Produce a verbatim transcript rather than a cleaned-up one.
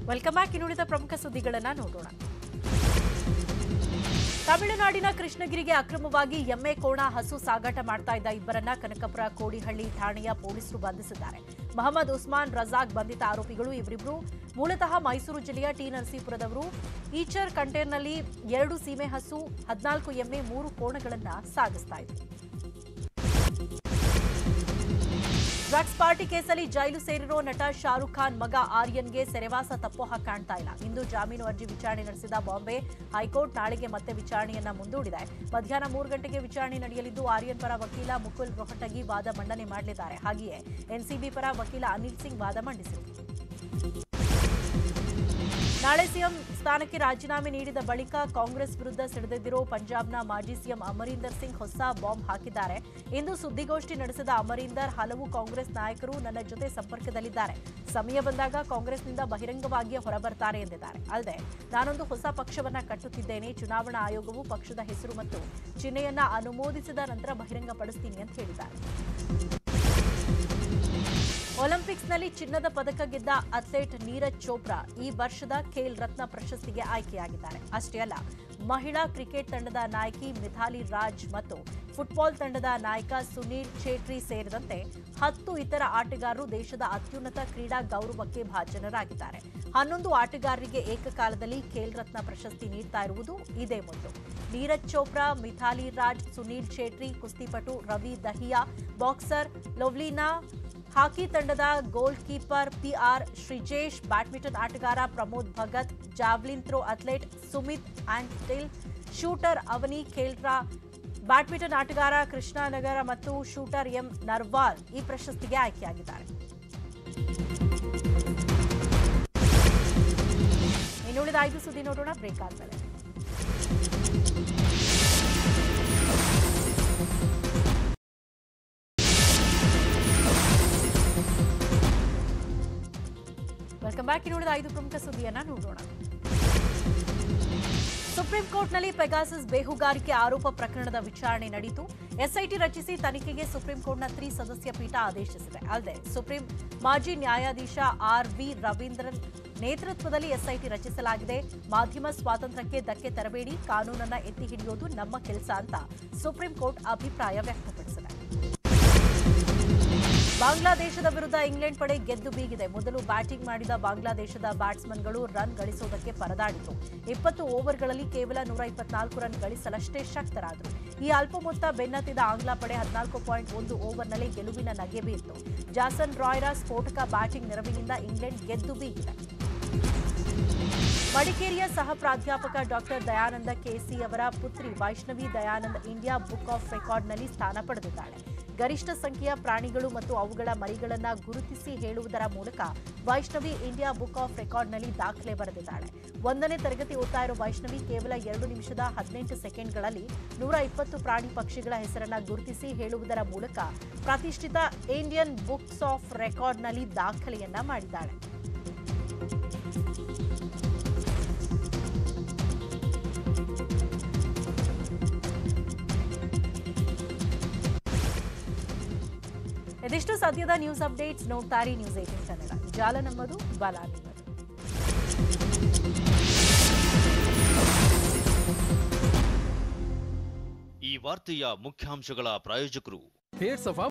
Welcome back. ಇನ್ನುಳಿದ ಪ್ರಮುಖ ಸುದ್ದಿಗಳನ್ನು ನೋಡೋಣ. ತಮಿಳುನಾಡಿನ ಕೃಷ್ಣಗಿರಿಗೆ ಅಕ್ರಮವಾಗಿ ಎಮ್ಮೆ ಕೋಣ ಹಸು ಸಾಗಾಟ ಮಾಡ್ತಾ ಇದ್ದ ಇಬ್ಬರನ್ನ ಕನಕಪುರ ಕೋಡಿಹಳ್ಳಿ ಠಾಣೆಯ ಪೊಲೀಸರು ಬಂಧಿಸಿದ್ದಾರೆ. ಮಹಮ್ಮದ್ ಉಸ್ಮಾನ್ ರಜಾಕ್ ಬಂಧಿತ ಆರೋಪಿಗಳು. ಇವರಿಬ್ಬರು ಮೂಲತಃ ಮೈಸೂರು ಜಿಲ್ಲೆಯ ಟಿ ನರಸೀಪುರದವರು. ಈಚರ್ ಕಂಟೇನರ್ನಲ್ಲಿ ಎರಡು ಸೀಮೆ ಹಸು, ಹದಿನಾಲ್ಕು ಎಮ್ಮೆ, ಮೂರು ಕೋಣಗಳನ್ನು ಸಾಗಿಸ್ತಾ ಇದ್ರು. ಡ್ರಗ್ಸ್ ಪಾರ್ಟಿ ಕೇಸಲ್ಲಿ ಜೈಲು ಸೇರಿರೋ ನಟ ಶಾರುಖ್ ಖಾನ್ ಮಗ ಆರ್ಯನ್ಗೆ ಸೆರೆವಾಸ ತಪ್ಪೋ ಹಾಗೆ ಕಾಣ್ತಾ ಇಲ್ಲ. ಇಂದು ಜಾಮೀನು ಅರ್ಜಿ ವಿಚಾರಣೆ ನಡೆಸಿದ ಬಾಂಬೆ ಹೈಕೋರ್ಟ್ ನಾಳೆಗೆ ಮತ್ತೆ ವಿಚಾರಣೆಯನ್ನ ಮುಂದೂಡಿದೆ. ಮಧ್ಯಾಹ್ನ ಮೂರು ಗಂಟೆಗೆ ವಿಚಾರಣೆ ನಡೆಯಲಿದ್ದು ಆರ್ಯನ್ ಪರ ವಕೀಲ ಮುಕುಲ್ ರೋಹಟಗಿ ವಾದ ಮಂಡನೆ ಮಾಡಲಿದ್ದಾರೆ. ಹಾಗೆಯೇ ಎನ್ಸಿಬಿ ಪರ ವಕೀಲ ಅನಿಲ್ ಸಿಂಗ್ ವಾದ ಮಂಡಿಸಿದರು. ನಾಳೆ ಸಿಎಂ ಸ್ಥಾನಕ್ಕೆ ರಾಜೀನಾಮೆ ನೀಡಿದ ಬಳಿಕ ಕಾಂಗ್ರೆಸ್ ವಿರುದ್ಧ ಸಿಡಿದೆದ್ದಿರೋ ಪಂಜಾಬ್ನ ಮಾಜಿ ಸಿಎಂ ಅಮರೀಂದರ್ ಸಿಂಗ್ ಹೊಸ ಬಾಂಬ್ ಹಾಕಿದ್ದಾರೆ. ಇಂದು ಸುದ್ದಿಗೋಷ್ಠಿ ನಡೆಸಿದ ಅಮರೀಂದರ್, ಹಲವು ಕಾಂಗ್ರೆಸ್ ನಾಯಕರು ನನ್ನ ಜೊತೆ ಸಂಪರ್ಕದಲ್ಲಿದ್ದಾರೆ. ಸಮಯ ಬಂದಾಗ ಕಾಂಗ್ರೆಸ್ನಿಂದ ಬಹಿರಂಗವಾಗಿಯೇ ಹೊರಬರ್ತಾರೆ ಎಂದಿದ್ದಾರೆ. ಅಲ್ಲದೆ ನಾನೊಂದು ಹೊಸ ಪಕ್ಷವನ್ನ ಕಟ್ಟುತ್ತಿದ್ದೇನೆ. ಚುನಾವಣಾ ಆಯೋಗವು ಪಕ್ಷದ ಹೆಸರು ಮತ್ತು ಚಿಹ್ನೆಯನ್ನ ಅನುಮೋದಿಸಿದ ನಂತರ ಬಹಿರಂಗಪಡಿಸ್ತೀನಿ ಅಂತ ಹೇಳಿದ್ದಾರೆ. ಒಲಿಂಪಿಕ್ಸ್ನಲ್ಲಿ ಚಿನ್ನದ ಪದಕ ಗೆದ್ದ ಅಥ್ಲೇಟ್ ನೀರಜ್ ಚೋಪ್ರಾ ಈ ವರ್ಷದ ಖೇಲ್ ರತ್ನ ಪ್ರಶಸ್ತಿಗೆ ಆಯ್ಕೆಯಾಗಿದ್ದಾರೆ. ಅಷ್ಟೇ ಅಲ್ಲ, ಮಹಿಳಾ ಕ್ರಿಕೆಟ್ ತಂಡದ ನಾಯಕಿ ಮಿಥಾಲಿ ರಾಜ್ ಮತ್ತು ಫುಟ್ಬಾಲ್ ತಂಡದ ನಾಯಕ ಸುನೀಲ್ ಛೇಟ್ರಿ ಸೇರಿದಂತೆ ಹತ್ತು ಇತರ ಆಟಗಾರರು ದೇಶದ ಅತ್ಯುನ್ನತ ಕ್ರೀಡಾ ಗೌರವಕ್ಕೆ ಭಾಜನರಾಗಿದ್ದಾರೆ. ಹನ್ನೊಂದು ಆಟಗಾರರಿಗೆ ಏಕಕಾಲದಲ್ಲಿ ಖೇಲ್ ರತ್ನ ಪ್ರಶಸ್ತಿ ನೀಡ್ತಾ ಇರುವುದು ಇದೇ ಮೊದಲು. ನೀರಜ್ ಚೋಪ್ರಾ, ಮಿಥಾಲಿ ರಾಜ್, ಸುನೀಲ್ ಛೇಟ್ರಿ, ಕುಸ್ತಿಪಟು ರವಿ ದಹಿಯಾ, ಬಾಕ್ಸರ್ ಲವ್ಲಿನಾ, ಹಾಕಿ ತಂಡದ ಗೋಲ್ ಕೀಪರ್ ಪಿಆರ್ ಶ್ರೀಜೇಶ್, ಬ್ಯಾಡ್ಮಿಂಟನ್ ಆಟಗಾರ Pramod Bhagat, javelin throw athlete Sumit until, shooter ಅವನಿ ಖೇಲ್ರಾ, ಬ್ಯಾಡ್ಮಿಂಟನ್ ಆಟಗಾರ ಕೃಷ್ಣನಗರ ಮತ್ತು ಶೂಟರ್ ಎಂ ನರ್ವಾಲ್ ಈ ಪ್ರಶಸ್ತಿಗೆ ಆಯ್ಕೆಯಾಗಿದ್ದಾರೆ. ಇನ್ನುಳಿದ ಐದು ಸುದ್ದಿ ನೋಡೋಣ ಬ್ರೇಕ್ ಆದ್ಮೇಲೆ. Welcome back. ಇನ್ನುಳಿದ ಐದು ಪ್ರಮುಖ ಸುದ್ದಿಯನ್ನ ನೋಡೋಣ. ಸುಪ್ರೀಂ ಕೋರ್ಟ್ನಲ್ಲಿ ಪೆಗಾಸಸ್ ಬೇಹುಗಾರಿಕೆ ಆರೋಪ ಪ್ರಕರಣದ ವಿಚಾರಣೆ ನಡೆಯಿತು. ಎಸ್ಐಟಿ ರಚಿಸಿ ತನಿಖೆಗೆ ಸುಪ್ರೀಂ ಕೋರ್ಟ್ನ ತ್ರಿಸದಸ್ಯ ಪೀಠ ಆದೇಶಿಸಿದೆ. ಅಲ್ಲದೆ ಸುಪ್ರೀಂ ಮಾಜಿ ನ್ಯಾಯಾಧೀಶ ಆರ್ ವಿ ರವೀಂದ್ರನ್ ನೇತೃತ್ವದಲ್ಲಿ ಎಸ್ಐಟಿ ರಚಿಸಲಾಗಿದೆ. ಮಾಧ್ಯಮ ಸ್ವಾತಂತ್ರ್ಯಕ್ಕೆ ಧಕ್ಕೆ ತರಬೇಡಿ, ಕಾನೂನನ್ನ ಎತ್ತಿ ಹಿಡಿಯೋದು ನಮ್ಮ ಕೆಲಸ ಅಂತ ಸುಪ್ರೀಂ ಕೋರ್ಟ್ ಅಭಿಪ್ರಾಯ ವ್ಯಕ್ತಪಡಿಸಿದೆ. ಬಾಂಗ್ಲಾದೇಶದ ವಿರುದ್ಧ ಇಂಗ್ಲೆಂಡ್ ಪಡೆ ಗೆದ್ದು ಬೀಗಿದೆ. ಮೊದಲು ಬ್ಯಾಟಿಂಗ್ ಮಾಡಿದ ಬಾಂಗ್ಲಾದೇಶದ ಬ್ಯಾಟ್ಸ್ಮನ್ಗಳು ರನ್ ಗಳಿಸೋದಕ್ಕೆ ಪರದಾಡಿತು. ಇಪ್ಪತ್ತು ಓವರ್ಗಳಲ್ಲಿ ಕೇವಲ ನೂರ ಇಪ್ಪತ್ನಾಲ್ಕು ರನ್ ಗಳಿಸಲಷ್ಟೇ ಶಕ್ತರಾದರು. ಈ ಅಲ್ಪ ಮೊತ್ತ ಬೆನ್ನತ್ತಿದ ಆಂಗ್ಲ ಪಡೆ ಹದಿನಾಲ್ಕು ಪಾಯಿಂಟ್ ಒಂದು ಓವರ್ನಲ್ಲಿ ಗೆಲುವಿನ ನಗೆ ಬೀರಿತು. ಜಾಸನ್ ರಾಯ್ರ ಸ್ಫೋಟಕ ಬ್ಯಾಟಿಂಗ್ ನೆರವಿನಿಂದ ಇಂಗ್ಲೆಂಡ್ ಗೆದ್ದು ಬೀಗಿದೆ. ಮಡಿಕೇರಿಯ ಸಹ ಪ್ರಾಧ್ಯಾಪಕ ಡಾಕ್ಟರ್ ದಯಾನಂದ ಕೆಸಿ ಅವರ ಪುತ್ರಿ Vaishnavi Dayanand India book of ರೆಕಾರ್ಡ್ನಲ್ಲಿ ಸ್ಥಾನ ಪಡೆದಿದ್ದಾಳೆ. ಗರಿಷ್ಠ ಸಂಖ್ಯೆಯ ಪ್ರಾಣಿಗಳು ಮತ್ತು ಅವುಗಳ ಮರಿಗಳನ್ನು ಗುರುತಿಸಿ ಹೇಳುವುದರ ಮೂಲಕ ವೈಷ್ಣವಿ ಇಂಡಿಯಾ ಬುಕ್ ಆಫ್ ರೆಕಾರ್ಡ್ನಲ್ಲಿ ದಾಖಲೆ ಬರೆದಿದ್ದಾಳೆ. ಒಂದನೇ ತರಗತಿ ಓದ್ತಾ ಇರೋ ವೈಷ್ಣವಿ ಕೇವಲ ಎರಡು ನಿಮಿಷದ ಹದಿನೆಂಟು ಸೆಕೆಂಡ್ಗಳಲ್ಲಿ ನೂರ ಇಪ್ಪತ್ತು ಪ್ರಾಣಿ ಪಕ್ಷಿಗಳ ಹೆಸರನ್ನ ಗುರುತಿಸಿ ಹೇಳುವುದರ ಮೂಲಕ ಪ್ರತಿಷ್ಠಿತ ಇಂಡಿಯನ್ ಬುಕ್ಸ್ ಆಫ್ ರೆಕಾರ್ಡ್ನಲ್ಲಿ ದಾಖಲೆಯನ್ನ ಮಾಡಿದ್ದಾಳೆ. ಇದಿಷ್ಟು ಸದ್ಯದ ನ್ಯೂಸ್ ಅಪ್ಡೇಟ್ಸ್. ನೋಡ್ತಾರಿ ನ್ಯೂಸ್ ಏಟೀನ್ ಕನ್ನಡ. ಜಾಲ ನಮ್ಮದು, ಬಲ ನಿಮ್ಮದು. ಈ ವಾರ್ತೆಯ ಮುಖ್ಯಾಂಶಗಳ ಪ್ರಾಯೋಜಕರು